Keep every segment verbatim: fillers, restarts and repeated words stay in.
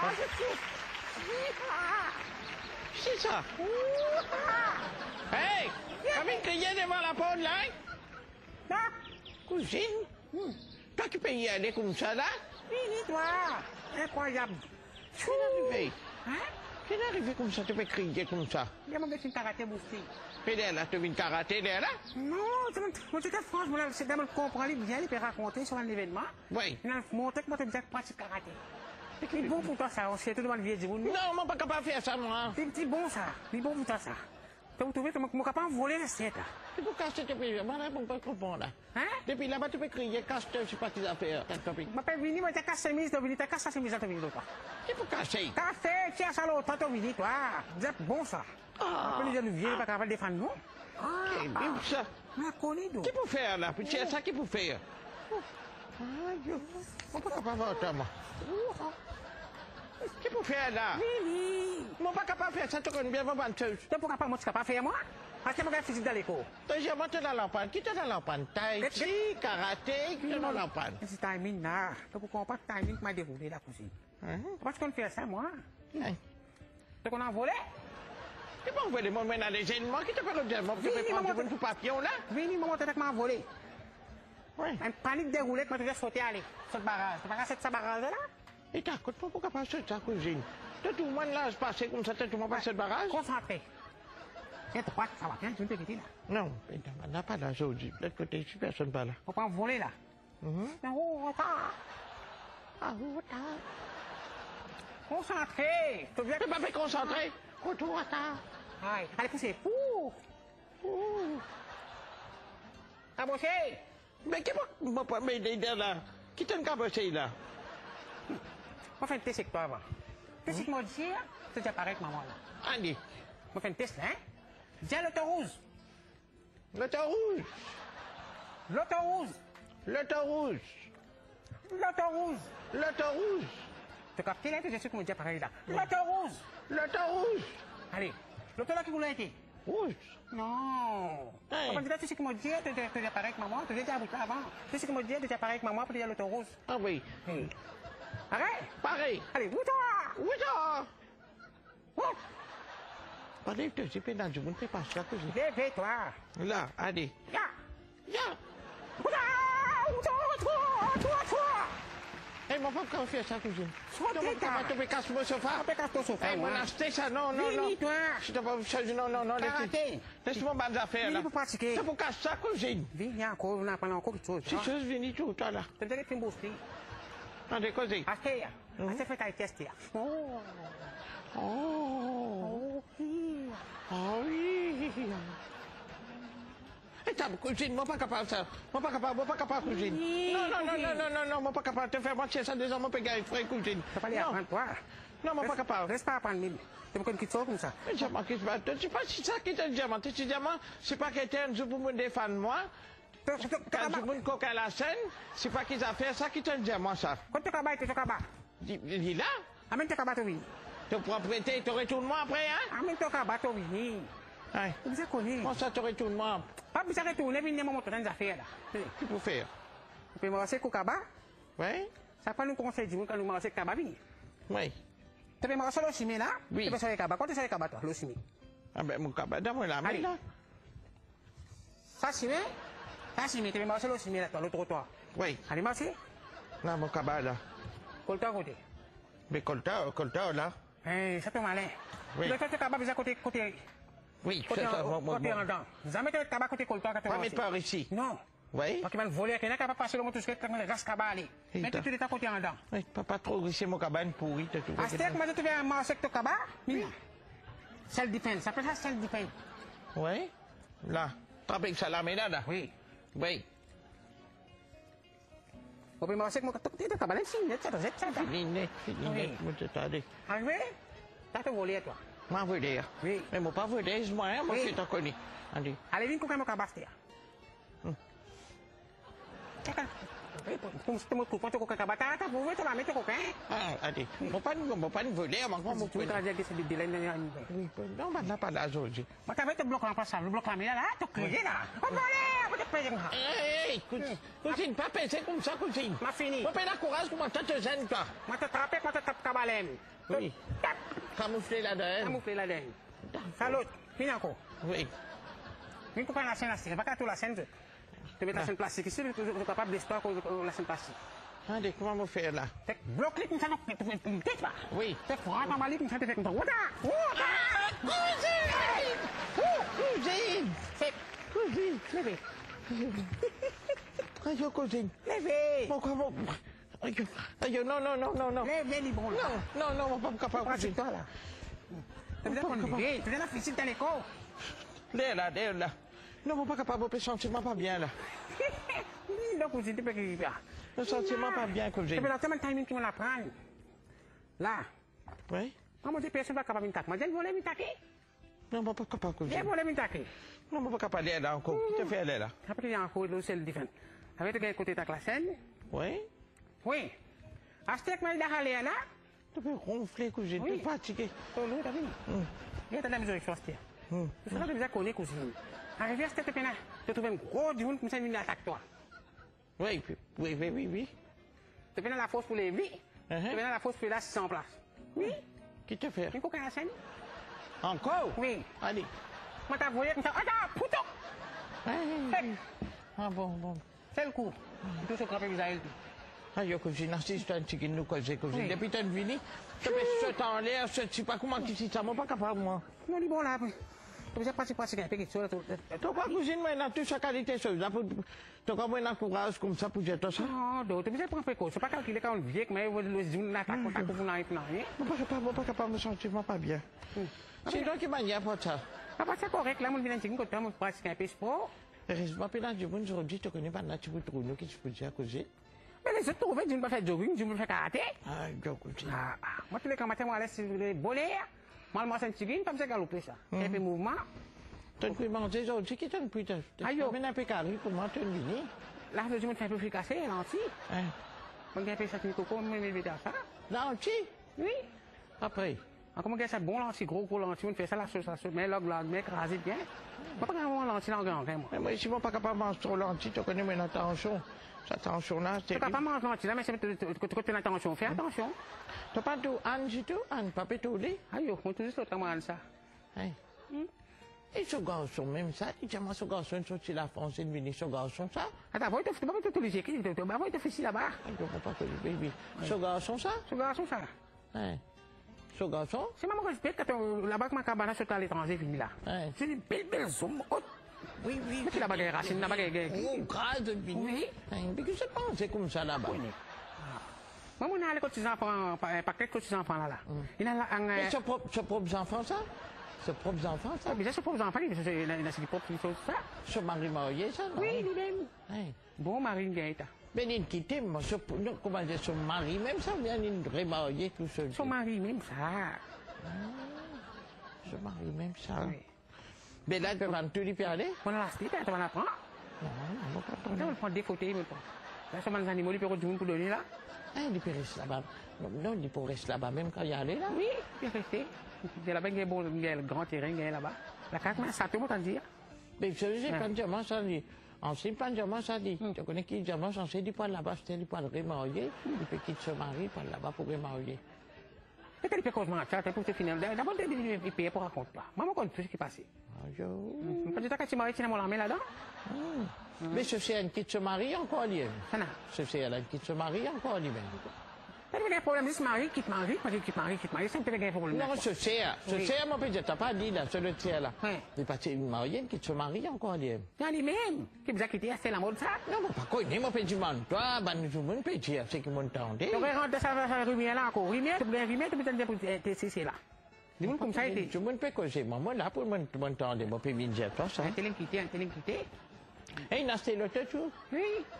Ah, c'est ça. Hey, t'as crié devant la porte là? Là, Cousine, toi tu peux y aller comme ça là? fini toi. Incroyable. Qu'est-ce qui est arrivé? Hein? Qu'est-ce qui est arrivé comme ça? Tu peux crier comme ça? Il y a mon gars qui karaté boosté. Et là, tu viens karaté là? Non, moi j'étais franchement là, c'est d'abord comprendre bien, il peut raconter sur un événement. Oui. Il a montré que moi tu pratique karaté. C'est bon pour toi ça, on sait tout le monde vient du monde. Non, je ne suis pas capable de faire ça, moi. C'est bon ça, c'est bon pour toi ça. Tu trouves que mon capable de voler la tête. Tu peux casser tes pieds, je ne peux pas comprendre là. Hein? Depuis là-bas, tu peux crier, casse-toi, je ne sais pas tes affaires, ta copine. Je peux venir, moi j'ai cassé mes chemise, tu as cassé la chemise, tu venir toi. Tu peux casser. Café, tiens ça l'autre, tu venir toi. C'est bon ça. Ah. Après les jeunes viennent pas capable de défendre nous. Quel bien ça. Mais connais donc. Qu'est-ce qu'il faut faire là? Puis c'est ça qu'il faut faire. Ah, Dieu. Je ne suis pas capable de faire ça, moi. Qu'est-ce qu'il faut faire là? Vini. Je ne suis pas capable de faire ça, tu connais bien ma bonne chose. Tu pourras pas moi tu capable faire moi? Parce que moi j'ai physique dans l'école. Tu as monté dans l'empan. Qui est dans l'empan? Tai chi, karaté, qui est dans l'empan? C'est timing là. Tu comprends pas que timing m'a déroulé la cousine. Parce qu'on fait ça moi. Tu qu'on a volé? Tu peux envoyer mon mène à les événements qui te permettent de prendre du papillon là? Vini, maman, tu m'a volé. Oui. Un panique déroulé que tu as sauté aller. Cette barrage. Tu vas cette barrage là? Et t'écoutes pas pourquoi pas ça, cousine? Tout le monde là se passer comme ça, tout le monde passe cette barrage? Concentré. C'est droite, ça va bien, tu ne peux là. Non, on n'a pas là aujourd'hui. De l'autre côté, si personne pas là. Faut pas voler là. Mhm. Oh, retard. Ah, retard. Concentré. Tu Tu m'as fait concentrer. Retour à tard. Allez, allez, poussez. Ouh. Ouh. Cabossé. Mais qui m'a pas m'aider là? Qui t'a cabossé là? On fait un test avec toi avant. Test avec moi dire, c'est déjà pareil avec maman là. Allez. On fait un test là, hein? Dis l'auto rouge. L'auto rouge. L'auto rouge. L'auto rouge. L'auto rouge. L'auto rouge. Tu captes là, je sais comment dire pareil là. L'auto rouge. L'auto rouge. Allez, l'auto là qui vous l'a été. Rouge. Non. Hey. Quand tu dis, tu sais comment dire, tu es pareil avec maman, tu es déjà à avant. Tu sais comment dire, tu es pareil avec maman pour dire l'auto rouge. Ah oui. Hey. Arrête. Pareil. Allez, bouge-toi. Où ça? Oh. Allez, tu sais pas dans le monde, fais pas ça, cousine. Lève-toi. Là, allez. Ya. Ya. Bouge-toi. Toi, toi, toi. Eh, mon papa, comment faire ça, cousine? Saute, Tu gars. vas te casser mon sofa? On peut casser ton sofa. Eh, mon acheter ça, non, non, non. Vini, toi. Je t'ai pas vu non, non, non, Karaté. laisse-moi bonnes affaires, là. Vini pour pratiquer. C'est pour casser ça, cousine. Viens encore, on apprend encore quelque chose. Si chose vient tout, toi, là. Tu me dis que tu me boostes. Attendez, causez. Acheter. Acheter, fais ta test. Oh. Oh. Oh, oui. Oh, oui. Eh, t'as cousine, moi pas capable ça. Moi pas capable, moi pas capable, cousine. Non, non, non, non, non, non, non, moi pas capable. Te faire mentir ça, déjà, moi pas gagner, frère, cousine. Tu vas aller Non. apprendre, toi. Non, moi pas capable. Reste pas apprendre, mille. Tu me connais qui comme ça. Le diamant qui se bat, tu sais pas si ça qui est un diamant. Ce diamant, c'est pas qu'il était un jour pour me défendre moi. Quand je me coquin à la scène, c'est pas qu'ils ont fait ça qui est un diamant, ça. Quand tu as tu as Il est là. Amène ton cabas, oui. Ton propriété, tu retournes-moi après, hein? Amène ton cabas, oui. Hein? Vous avez connu. Comment ça, tu retournes-moi? Pas besoin de retourner, mais il y a un moment dans les affaires là. Qu'est-ce qu'il faut faire? Tu peux marcher avec le cabas. Oui? Ça pas nous conseil du monde quand nous marchons avec le cabas, oui. Oui. Tu peux marcher le chimie là? Oui. Tu peux sur le cabas. Quand tu es sur le cabas, toi, le chimie. Ah ben, mon cabas, donne-moi la main, Allez. là. Ça, chimie? Ça, chimie, tu peux marcher le chimie là, toi, le trottoir. Oui. Allez, marcher. Là, mon cabas, là. Colta à côté. Mais colta, colta, là. Eh, ça te malin. Oui. Tu dois faire le cabas, déjà côté, côté, Oui, côté, c'est ça. Bon, bon, côté en bon. dedans. Jamais tu le cabas côté colta quand tu Pas vas mettre par ici. Non. Oui? Parce qu'il va le voler, qu'il n'a qu'à pas passer le mot tout ce que tu as le cabas aller. Et Mais tu t'as- es à côté en dedans. Oui, pas trop risquer mon cabane pourri, t'as tout. Aztec, moi, je te vais marcher avec ton cabas. Oui. Self-defense. Ça s'appelle ça self-defense. Oui? Là. Trappe avec ça, là, mais là, là. Oui. Oui. On peut marcher avec mon cabas. Tu es cabas, c'est net, ça doit être ça. Fini net, fini Oui. net, moi, je t'ai dit. Arrivé? Tu as te volé, toi. Moi, veux dire. Oui. Mais moi, pas veux dire, moi, hein, moi, Oui. je t'ai connu. Allez. Allez, viens couper mon cabas, t'es. Hum. Como se tem muito quanto eu cabas, tá, tá, vou ver, tu vai meter coquém. Ah, allez. Mon pas, mon pas, veux dire, moi, moi, mon Tu vai trazer desse de lá, Oui, non, mais là, pas là, aujourd'hui. mas também tu bloquear para sabe, bloquear minha lá, tu crê lá. Vou voltar, vou te pegar. Hé, hé, cousine, pas penser comme ça, cousine. Ma fini. Faut pas la courage, comment t'as te gêne, toi? Mas tu trape, mas tu trape cabalem. Oui. Camoufler là-dedans. Camoufler là-dedans. Ça l'autre, fini encore. Oui. Mais pourquoi la scène là, c'est pas qu'à tout la scène. Tu mets la scène plastique ici, tu es capable d'histoire la scène plastique. Allez, comment vous faire là? Bloque-les comme ça, non, peut-être pas. Oui. C'est froid, t'en vas comme ça, tu fais comme ça. Wouda! Cousine! C'est... Cousine! Levez. Aïe, cousine. Levez. Pourquoi vous... Aïe, aïe, non, non, non, non, non. Levez les bons là. Non, non, non, on va pas capable. Pourquoi c'est toi là? Tu viens qu'on lever, tu viens la féliciter à l'école. Là, là, là, là. Non, on pas capable, on sentiment pas bien là. Non, cousine, tu peux qu'il y a. Le sentiment pas bien, cousine. Tu peux tellement de timing qui me la prendre. Là. Oui? Comment tu personne pas capable de m'attaquer? Moi, j'ai volé m'attaquer. Non, on pas capable, J'ai cousine. volé m'attaquer. Non, on pas capable d'aller là encore. Qui te fait aller là? Après, il y a encore le seul différent. Avec le côté de ta classe. Oui? Oui. Aztec m'a dit d'aller là. Tu peux ronfler, cousine. Tu es fatigué. Ton loup, t'as vu? Il y a de la mesure de Aztec. Tu sais, tu as connu, cousine. Arrivé à cette époque-là, tu trouves un gros du monde comme ça, il attaque toi. Oui, oui, oui, oui, oui. Tu viens dans la fosse pour les vies. Tu viens dans la fosse pour les sans place. Oui. Qui te fait? Il faut qu'elle scène. Encore? Oui. Allez. Moi, t'as voyé comme ça. Ah, putain! Ah bon, bon. C'est le coup. Tout ce qu'on peut Israël. Aïe, cousine, assiste un petit qui nous cause, cousine. Depuis que tu es venu, tu mets ce temps en l'air, je ne sais pas comment tu sais ça, moi, pas capable, moi. Non, il est bon là. Tu veux pratiquer, pratiquer un peu quelque chose. Tu vois, cousine, moi, dans toute sa qualité, tu as moi un courage comme ça pour dire tout ça. Non, tu veux prendre précaution. C'est pas calculer quand on vient, mais le zoom l'attaque, on t'attaque pour n'arriver rien. Je ne suis pas capable de me sentir pas bien. C'est toi qui m'as dit pour ça. Ah, c'est correct, là, on vient de dire que tu as pratiqué un peu sport. Heureusement, puis là, du monde, aujourd'hui, tu connais pas là, tu peux trouver qui tu peux dire, cousine. Mais les autres trouvent, je ne peux faire jogging, je ne peux faire karaté. Ah, cousine. Ah, moi, tous les matins, moi, laisse les bolets. Moi, moi, c'est un tigre, comme ça, galoper ça. Un peu mouvement. Tu peux manger aujourd'hui, qui t'en plus. Tu peux un peu carré pour moi, tu es venu. Là, je me fais un peu fricasser, l'anti. Hein? Je me fais ça, je me fais ça. L'anti? Oui. Après? Comment ça, bon l'anti, gros, gros l'anti, on fait ça, la sauce, la sauce, mais là, là, mais écrasé bien. Moi, pas vraiment l'anti, là, en grand, moi. Mais moi, si je ne suis pas capable de manger trop l'anti, tu connais mon attention. Cette attention-là, c'est... Tu ne peux pas manger l'anti, là, mais c'est que tu as attention, fais attention. Tu n'as pas tout Anne du tout? Anne, papa, tout dit? Aïe, on te dit l'autre, moi, ça. Et ce garçon, même ça, dis-moi, ce garçon, sorti la France, il venu, ce garçon, ça? Attends, va, tu vas te les écrire, tu vas te faire ici là-bas. Je ne comprends pas que le bébé. Ce garçon, ça? Ce garçon, ça. Hein? Ce garçon? C'est maman que je pète quand la banque ma cabane sur à l'étranger fini là. C'est une belle, belle somme. Oui, oui. Mais c'est la baguette racine, la baguette. Oh, grâce de vini. Oui. Mais que c'est pas, c'est comme ça là-bas. Moi, on a les petits enfants, pas quelques petits enfants là. Il a un. Mais ses propres enfants, ça? Ses propres enfants, ça? Mais c'est ses propres enfants, il a ses propres choses, ça. Son mari marié, ça, non? Oui, lui-même. Bon mari, il est. Mais il quitté, moi, comment dire, son mari, même ça, bien, il est remarié tout seul. Son mari, même ça. Son mari, même ça. Mais là, tu vas tout lui parler? On a la cité, tu vas la prendre. Non, non, pas prendre. On va prendre des photos, il me prend. Là, ce sont les animaux, les perros du monde pour donner là. Ah, il peut rester là-bas. Non, il peut rester là-bas, même quand il y allé là? Oui, il peut rester. Il y a là-bas, il y a le grand terrain, il y a là-bas. La carte, ça peut m'entendre dire. Mais je sais, quand diamant, ça dit. Ensuite, quand diamant, ça dit. Tu connais qui diamant, ça dit, pas là-bas, c'était du pas le remarier. Il peut quitter son mari, pas là-bas pour remarier. Mais quand il peut causer ça, tu peux finir. D'abord, il paye pour raconter pas. Moi, je connais tout ce qui est passé. Quand tu as marié, tu as mon là-dedans. Mais ce c'est un qui se marie encore lié. Ce c'est un qui se marie encore lié. Il y a des problèmes, il se marie, quitte marie, quand il quitte marie, quitte marie, c'est un peu de problème. Non, ce c'est, ce c'est, mon petit, t'as pas dit là, c'est le tiers là. Il est parti marié, qui se marie encore lié. Non, lui-même, qui vous a quitté, c'est la mode ça. Non, mais pas quoi, ni mon petit man, toi, ben, tu mon petit, c'est qui m'entendait. Tu vas rentrer ça, rumière là encore, rumière, tu peux rumière, tu peux t'en dire pour tes là. Dis-moi comme ça, il tu m'en fais causer, moi, là, pour m'entendre, mon petit dire toi, ça. Un tel quitté, un tel quitté. Et il a acheté le tout? Oui.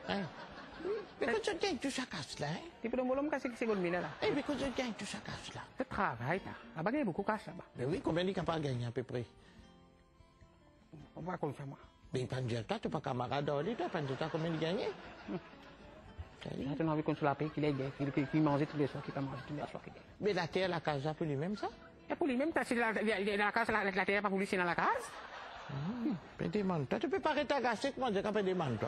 Mais quand tu gagnes tout ça casse là, hein? Tu peux me dire que c'est comme là. Eh, mais quand tu gagnes tout ça casse là. Tu travailles, là-bas, il y a beaucoup de cash là-bas. Mais oui, combien de cas pas gagné à peu près? On va comme ça, moi. Mais pas dire toi, tu n'es pas camarade d'Oli, toi, pas dire toi combien de gagné? Tu as envie qu'on se la paye, qu'il ait gagné, qu'il mange tous les soirs, qu'il mange tous les soirs. Mais la terre, la case, pour lui-même, ça? Et pour lui-même, la case, la terre, pas pour lui, c'est dans la case. Mais demande-toi, tu peux pas arrêter à gasser, comment dire, quand demande-toi.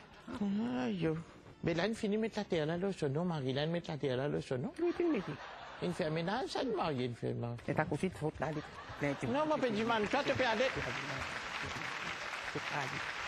Aïe, mais là, il finit de mettre la terre là, le sonneau, Marie, là, il met la terre là, le sonneau. Oui, tu le mets. Une fait ménage, ça ne marie une fait ménage. Et ta cousine faute là, Non, moi, je dis, man, toi, tu peux aller. c'est pas dit.